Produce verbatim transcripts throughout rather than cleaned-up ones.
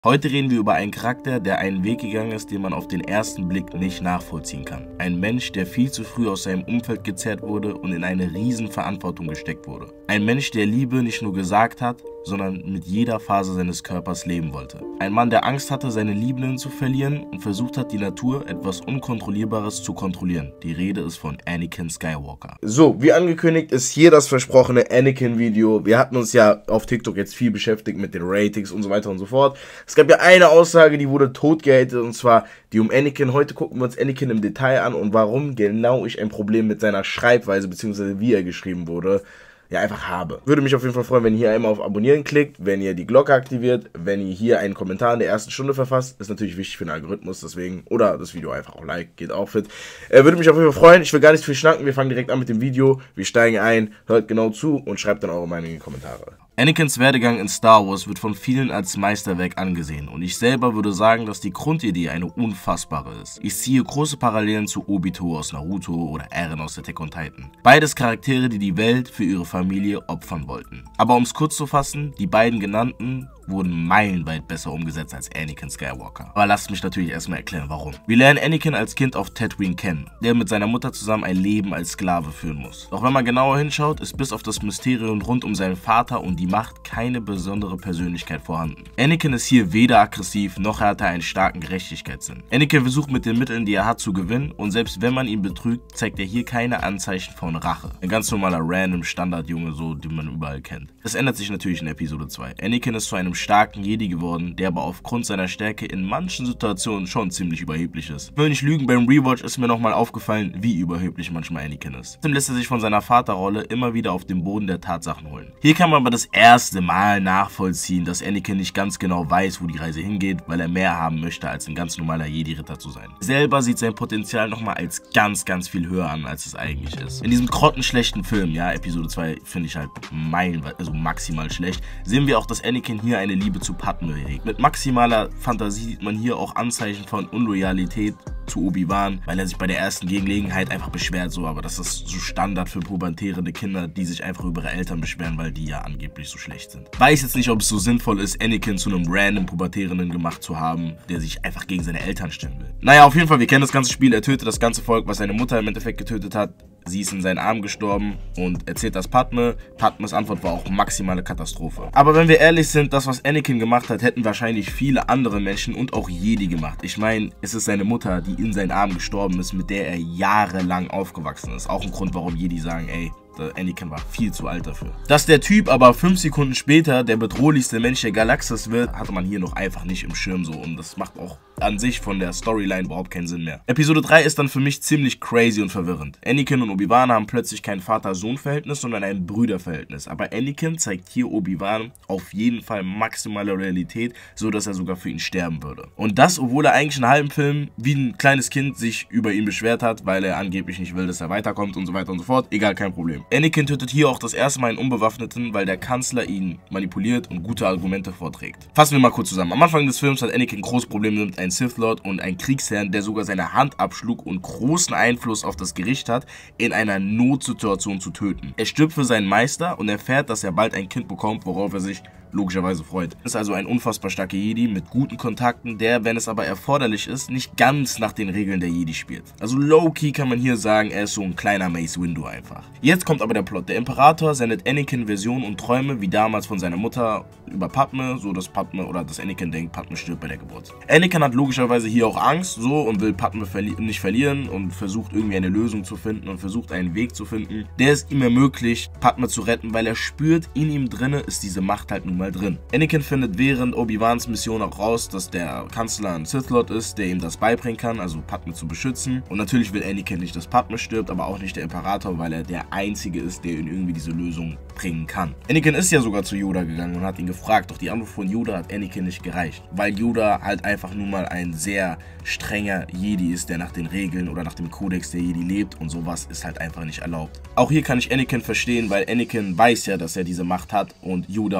Heute reden wir über einen Charakter, der einen Weg gegangen ist, den man auf den ersten Blick nicht nachvollziehen kann. Ein Mensch, der viel zu früh aus seinem Umfeld gezerrt wurde und in eine riesen Verantwortung gesteckt wurde. Ein Mensch, der Liebe nicht nur gesagt hat, sondern mit jeder Phase seines Körpers leben wollte. Ein Mann, der Angst hatte, seine Liebenden zu verlieren und versucht hat, die Natur, etwas Unkontrollierbares, zu kontrollieren. Die Rede ist von Anakin Skywalker. So, wie angekündigt ist hier das versprochene Anakin-Video. Wir hatten uns ja auf TikTok jetzt viel beschäftigt mit den Ratings und so weiter und so fort. Es gab ja eine Aussage, die wurde tot gehatet, und zwar die um Anakin. Heute gucken wir uns Anakin im Detail an und warum genau ich ein Problem mit seiner Schreibweise bzw. wie er geschrieben wurde, ja, einfach habe. Würde mich auf jeden Fall freuen, wenn ihr hier einmal auf Abonnieren klickt, wenn ihr die Glocke aktiviert, wenn ihr hier einen Kommentar in der ersten Stunde verfasst. Ist natürlich wichtig für den Algorithmus, deswegen, oder das Video einfach auch like, geht auch fit. Äh, würde mich auf jeden Fall freuen. Ich will gar nicht viel schnacken, wir fangen direkt an mit dem Video. Wir steigen ein, hört genau zu und schreibt dann eure Meinung in die Kommentare. Anakins Werdegang in Star Wars wird von vielen als Meisterwerk angesehen und ich selber würde sagen, dass die Grundidee eine unfassbare ist. Ich ziehe große Parallelen zu Obito aus Naruto oder Eren aus Attack on Titan. Beides Charaktere, die die Welt für ihre Familie opfern wollten. Aber um es kurz zu fassen, die beiden genannten wurden meilenweit besser umgesetzt als Anakin Skywalker. Aber lasst mich natürlich erstmal erklären, warum. Wir lernen Anakin als Kind auf Tatooine kennen, der mit seiner Mutter zusammen ein Leben als Sklave führen muss. Doch wenn man genauer hinschaut, ist bis auf das Mysterium rund um seinen Vater und die Macht keine besondere Persönlichkeit vorhanden. Anakin ist hier weder aggressiv, noch hat er einen starken Gerechtigkeitssinn. Anakin versucht mit den Mitteln, die er hat, zu gewinnen, und selbst wenn man ihn betrügt, zeigt er hier keine Anzeichen von Rache. Ein ganz normaler random Standardjunge, so den man überall kennt. Das ändert sich natürlich in Episode zwei. Anakin ist zu einem starken Jedi geworden, der aber aufgrund seiner Stärke in manchen Situationen schon ziemlich überheblich ist. Ich will nicht lügen, beim Rewatch ist mir nochmal aufgefallen, wie überheblich manchmal Anakin ist. Trotzdem lässt er sich von seiner Vaterrolle immer wieder auf den Boden der Tatsachen holen. Hier kann man aber das erste Mal nachvollziehen, dass Anakin nicht ganz genau weiß, wo die Reise hingeht, weil er mehr haben möchte, als ein ganz normaler Jedi-Ritter zu sein. Selber sieht sein Potenzial nochmal als ganz, ganz viel höher an, als es eigentlich ist. In diesem grottenschlechten Film, ja, Episode zwei finde ich halt meilenweit, also maximal schlecht, sehen wir auch, dass Anakin hier eine Liebe zu Padme hegt. Mit maximaler Fantasie sieht man hier auch Anzeichen von Unloyalität zu Obi-Wan, weil er sich bei der ersten Gelegenheit einfach beschwert, so, aber das ist so Standard für pubertierende Kinder, die sich einfach über ihre Eltern beschweren, weil die ja angeblich so schlecht sind. Weiß jetzt nicht, ob es so sinnvoll ist, Anakin zu einem random Pubertierenden gemacht zu haben, der sich einfach gegen seine Eltern stellen will. Naja, auf jeden Fall, wir kennen das ganze Spiel, er tötet das ganze Volk, was seine Mutter im Endeffekt getötet hat. Sie ist in seinen Armen gestorben und erzählt das Padme. Padmes Antwort war auch maximale Katastrophe. Aber wenn wir ehrlich sind, das, was Anakin gemacht hat, hätten wahrscheinlich viele andere Menschen und auch Jedi gemacht. Ich meine, es ist seine Mutter, die in seinen Armen gestorben ist, mit der er jahrelang aufgewachsen ist. Auch ein Grund, warum Jedi sagen, ey, Anakin war viel zu alt dafür. Dass der Typ aber fünf Sekunden später der bedrohlichste Mensch der Galaxis wird, hatte man hier noch einfach nicht im Schirm so, und das macht auch an sich von der Storyline überhaupt keinen Sinn mehr. Episode drei ist dann für mich ziemlich crazy und verwirrend. Anakin und Obi-Wan haben plötzlich kein Vater-Sohn-Verhältnis, sondern ein Brüderverhältnis. Aber Anakin zeigt hier Obi-Wan auf jeden Fall maximale Realität, so dass er sogar für ihn sterben würde. Und das, obwohl er eigentlich in einem halben Film wie ein kleines Kind sich über ihn beschwert hat, weil er angeblich nicht will, dass er weiterkommt und so weiter und so fort. Egal, kein Problem. Anakin tötet hier auch das erste Mal einen Unbewaffneten, weil der Kanzler ihn manipuliert und gute Argumente vorträgt. Fassen wir mal kurz zusammen. Am Anfang des Films hat Anakin große Probleme mit einem Sith Lord und einem Kriegsherrn, der sogar seine Hand abschlug und großen Einfluss auf das Gericht hat, in einer Notsituation zu töten. Er stirbt für seinen Meister und erfährt, dass er bald ein Kind bekommt, worauf er sich logischerweise freut. Ist also ein unfassbar starker Jedi mit guten Kontakten, der, wenn es aber erforderlich ist, nicht ganz nach den Regeln der Jedi spielt. Also low-key kann man hier sagen, er ist so ein kleiner Mace Windu einfach. Jetzt kommt aber der Plot. Der Imperator sendet Anakin Visionen und Träume, wie damals von seiner Mutter über Padme, so dass Padme oder dass Anakin denkt, Padme stirbt bei der Geburt. Anakin hat logischerweise hier auch Angst, so, und will Padme verli nicht verlieren und versucht irgendwie eine Lösung zu finden und versucht einen Weg zu finden, der es ihm ermöglicht, Padme zu retten, weil er spürt, in ihm drinne ist diese Macht halt nun mal drin. Anakin findet während Obi-Wans Mission auch raus, dass der Kanzler ein Sith Lord ist, der ihm das beibringen kann, also Padme zu beschützen. Und natürlich will Anakin nicht, dass Padme stirbt, aber auch nicht der Imperator, weil er der Einzige ist, der ihm irgendwie diese Lösung bringen kann. Anakin ist ja sogar zu Yoda gegangen und hat ihn gefragt, doch die Antwort von Yoda hat Anakin nicht gereicht, weil Yoda halt einfach nun mal ein sehr strenger Jedi ist, der nach den Regeln oder nach dem Kodex der Jedi lebt, und sowas ist halt einfach nicht erlaubt. Auch hier kann ich Anakin verstehen, weil Anakin weiß ja, dass er diese Macht hat, und Yoda weiß es wahrscheinlich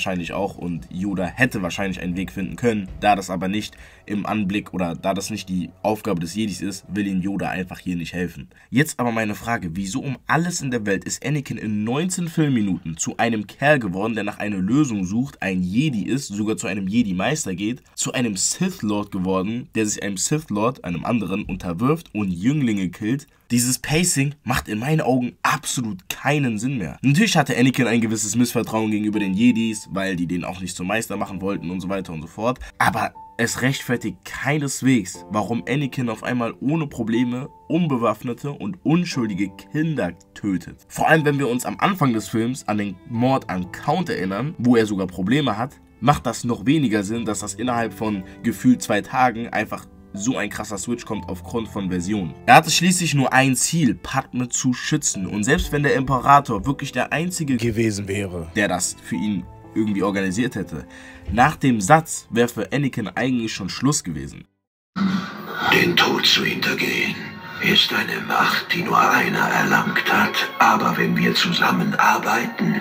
wahrscheinlich auch und Yoda hätte wahrscheinlich einen Weg finden können. Da das aber nicht im Anblick oder da das nicht die Aufgabe des Jedis ist, will ihn Yoda einfach hier nicht helfen. Jetzt aber meine Frage, wieso um alles in der Welt ist Anakin in neunzehn Filmminuten zu einem Kerl geworden, der nach einer Lösung sucht, ein Jedi ist, sogar zu einem Jedi-Meister geht, zu einem Sith-Lord geworden, der sich einem Sith-Lord, einem anderen, unterwirft und Jünglinge killt? Dieses Pacing macht in meinen Augen absolut keinen Sinn mehr. Natürlich hatte Anakin ein gewisses Missvertrauen gegenüber den Jedis, weil die den auch nicht zum Meister machen wollten und so weiter und so fort. Aber es rechtfertigt keineswegs, warum Anakin auf einmal ohne Probleme unbewaffnete und unschuldige Kinder tötet. Vor allem, wenn wir uns am Anfang des Films an den Mord an Count erinnern, wo er sogar Probleme hat, macht das noch weniger Sinn, dass das innerhalb von gefühlt zwei Tagen einfach so ein krasser Switch kommt aufgrund von Versionen. Er hatte schließlich nur ein Ziel, Padme zu schützen. Und selbst wenn der Imperator wirklich der Einzige gewesen wäre, der das für ihn irgendwie organisiert hätte, nach dem Satz wäre für Anakin eigentlich schon Schluss gewesen. Den Tod zu hintergehen ist eine Macht, die nur einer erlangt hat. Aber wenn wir zusammenarbeiten,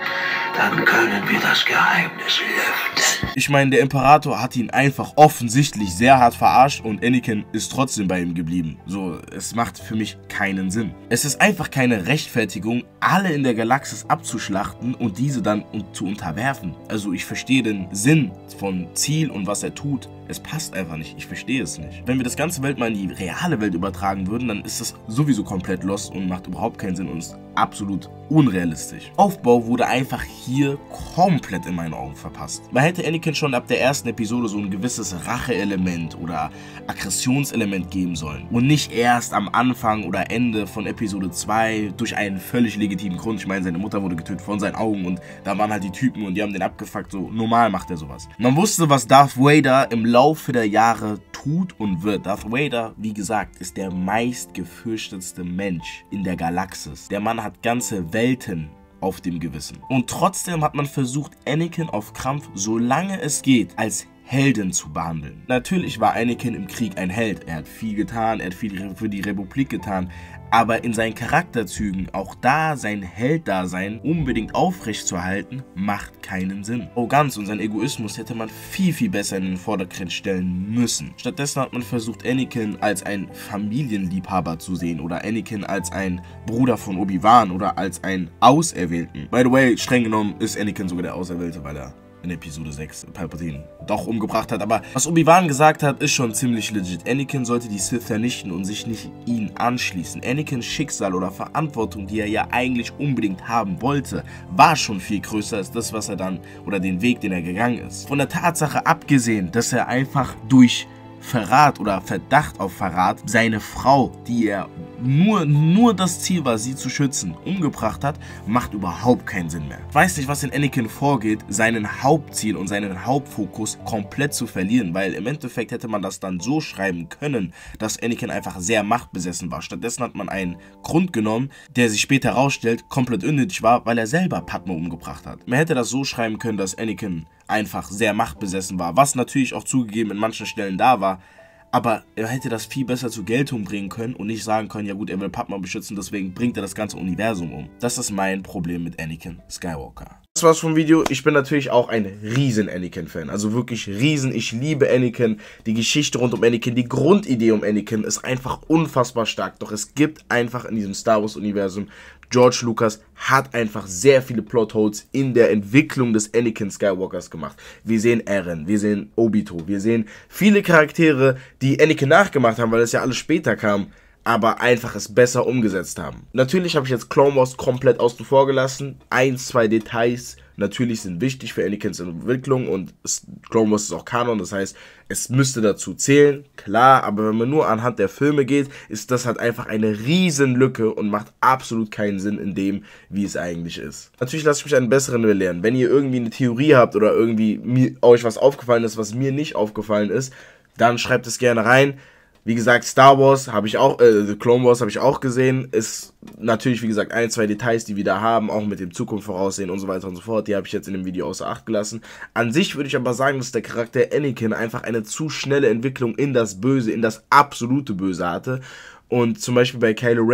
dann können wir das Geheimnis lüften. Ich meine, der Imperator hat ihn einfach offensichtlich sehr hart verarscht und Anakin ist trotzdem bei ihm geblieben. So, es macht für mich keinen Sinn. Es ist einfach keine Rechtfertigung, alle in der Galaxis abzuschlachten und diese dann zu unterwerfen. Also ich verstehe den Sinn von Ziel und was er tut. Es passt einfach nicht. Ich verstehe es nicht. Wenn wir das ganze Welt mal in die reale Welt übertragen würden, dann ist das sowieso komplett lost und macht überhaupt keinen Sinn und ist absolut unrealistisch. Aufbau wurde einfach hier komplett in meinen Augen verpasst. Man hätte Anakin schon ab der ersten Episode so ein gewisses Rache-Element oder Aggressionselement geben sollen. Und nicht erst am Anfang oder Ende von Episode zwei durch einen völlig legitimen Grund. Ich meine, seine Mutter wurde getötet vor seinen Augen und da waren halt die Typen und die haben den abgefuckt. So normal macht er sowas. Man wusste, was Darth Vader im Laufe der Jahre tut und wird. Darth Vader, wie gesagt, ist der meistgefürchtetste Mensch in der Galaxis. Der Mann hat ganze Welten auf dem Gewissen. Und trotzdem hat man versucht, Anakin auf Krampf, solange es geht, als Helden zu behandeln. Natürlich war Anakin im Krieg ein Held. Er hat viel getan, er hat viel für die Republik getan. Aber in seinen Charakterzügen, auch da sein Helddasein unbedingt aufrechtzuerhalten, macht keinen Sinn. Arroganz und sein Egoismus hätte man viel, viel besser in den Vordergrund stellen müssen. Stattdessen hat man versucht, Anakin als ein Familienliebhaber zu sehen oder Anakin als ein Bruder von Obi-Wan oder als einen Auserwählten. By the way, streng genommen ist Anakin sogar der Auserwählte, weil er in Episode sechs Palpatine doch umgebracht hat. Aber was Obi-Wan gesagt hat, ist schon ziemlich legit. Anakin sollte die Sith vernichten und sich nicht ihnen anschließen. Anakins Schicksal oder Verantwortung, die er ja eigentlich unbedingt haben wollte, war schon viel größer als das, was er dann, oder den Weg, den er gegangen ist. Von der Tatsache abgesehen, dass er einfach durch Verrat oder Verdacht auf Verrat seine Frau, die er nur, nur das Ziel war, sie zu schützen, umgebracht hat, macht überhaupt keinen Sinn mehr. Ich weiß nicht, was in Anakin vorgeht, seinen Hauptziel und seinen Hauptfokus komplett zu verlieren, weil im Endeffekt hätte man das dann so schreiben können, dass Anakin einfach sehr machtbesessen war. Stattdessen hat man einen Grund genommen, der sich später herausstellt, komplett unnötig war, weil er selber Padme umgebracht hat. Man hätte das so schreiben können, dass Anakin einfach sehr machtbesessen war, was natürlich auch zugegeben in manchen Stellen da war, aber er hätte das viel besser zur Geltung bringen können und nicht sagen können, ja gut, er will Padme beschützen, deswegen bringt er das ganze Universum um. Das ist mein Problem mit Anakin Skywalker. Das war's vom Video. Ich bin natürlich auch ein riesen Anakin-Fan. Also wirklich riesen. Ich liebe Anakin. Die Geschichte rund um Anakin, die Grundidee um Anakin ist einfach unfassbar stark. Doch es gibt einfach in diesem Star Wars-Universum, George Lucas hat einfach sehr viele Plotholes in der Entwicklung des Anakin Skywalkers gemacht. Wir sehen Eren, wir sehen Obito, wir sehen viele Charaktere, die Anakin nachgemacht haben, weil es ja alles später kam, aber einfach es besser umgesetzt haben. Natürlich habe ich jetzt Clone Wars komplett außen vor gelassen. Ein, zwei Details natürlich sind wichtig für Anakins Entwicklung und Clone Wars ist auch Kanon, das heißt, es müsste dazu zählen, klar, aber wenn man nur anhand der Filme geht, ist das halt einfach eine riesen Lücke und macht absolut keinen Sinn in dem, wie es eigentlich ist. Natürlich lasse ich mich einen besseren belehren. Wenn ihr irgendwie eine Theorie habt oder irgendwie mir, euch was aufgefallen ist, was mir nicht aufgefallen ist, dann schreibt es gerne rein. Wie gesagt, Star Wars habe ich auch, äh, Clone Wars habe ich auch gesehen. Ist natürlich, wie gesagt, ein, zwei Details, die wir da haben, auch mit dem Zukunft voraussehen und so weiter und so fort. Die habe ich jetzt in dem Video außer Acht gelassen. An sich würde ich aber sagen, dass der Charakter Anakin einfach eine zu schnelle Entwicklung in das Böse, in das absolute Böse hatte. Und zum Beispiel bei Kylo Ren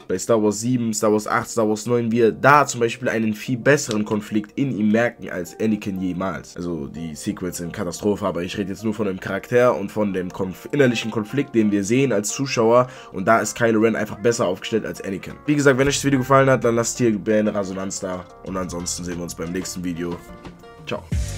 bei Star Wars sieben, Star Wars acht, Star Wars neun, wir da zum Beispiel einen viel besseren Konflikt in ihm merken als Anakin jemals. Also die Sequels sind Katastrophe, aber ich rede jetzt nur von dem Charakter und von dem konf innerlichen Konflikt, den wir sehen als Zuschauer, und da ist Kylo Ren einfach besser aufgestellt als Anakin. Wie gesagt, wenn euch das Video gefallen hat, dann lasst hier eine Resonanz da und ansonsten sehen wir uns beim nächsten Video. Ciao.